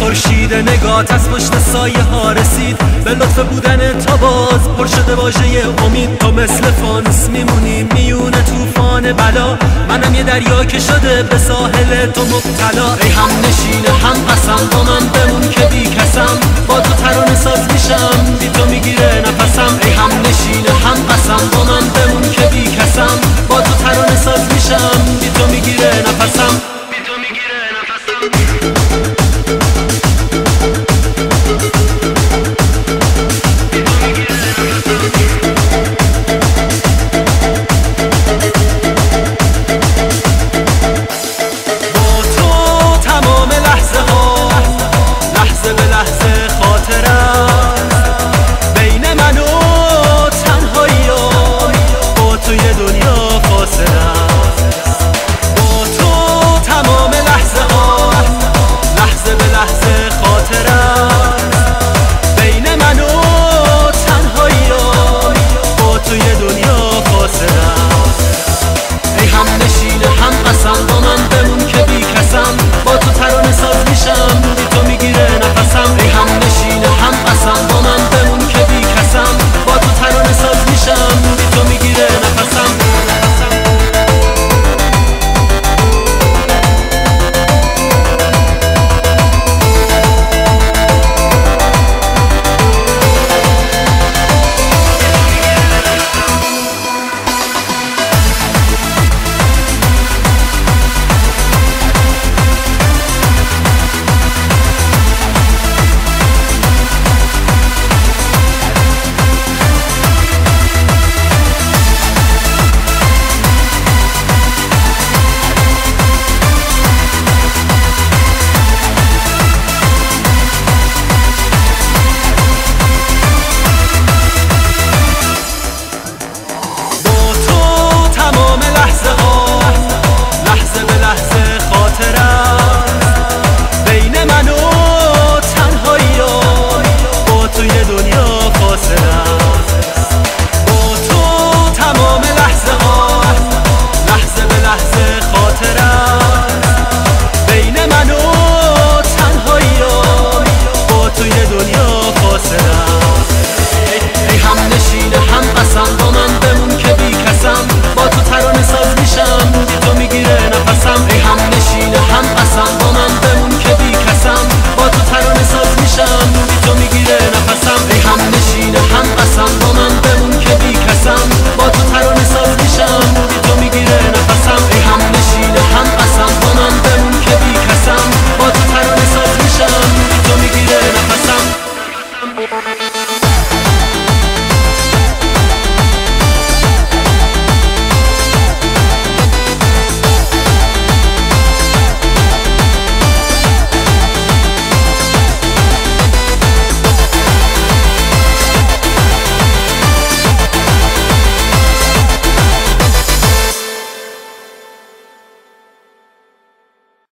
خورشید نگات از پشت سایه ها رسید، به لطف بودن تا باز پر شده واژه امید. تو مثل فانوس میمونی میون طوفان بلا، منم یه دریا که شده به ساحل تو مبتلا. ای هم نشینه هم قسم با من بمون که بی کسم، با تو ترانه ساز میشم بی تو میگیره نفسم. ای هم نشینه هم قسم با من بمون که بی کسم، با تو ترانه ساز میشم بی تو میگیره نفسم.